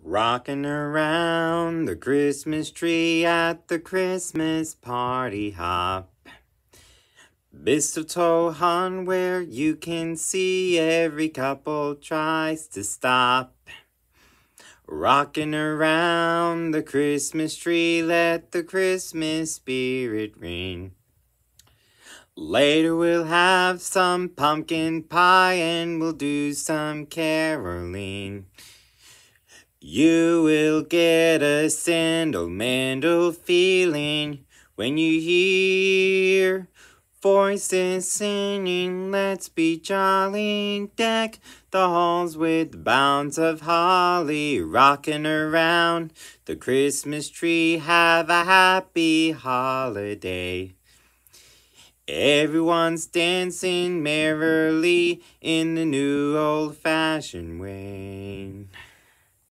Rocking around the Christmas tree at the Christmas party hop. Mistletoe hung where you can see every couple tries to stop. Rocking around the Christmas tree, let the Christmas spirit ring. Later we'll have some pumpkin pie and we'll do some caroling. You will get a sentimental feeling when you hear voices singing, let's be jolly, deck the halls with bounds of holly, rocking around the Christmas tree, have a happy holiday. Everyone's dancing merrily in the new old-fashioned way.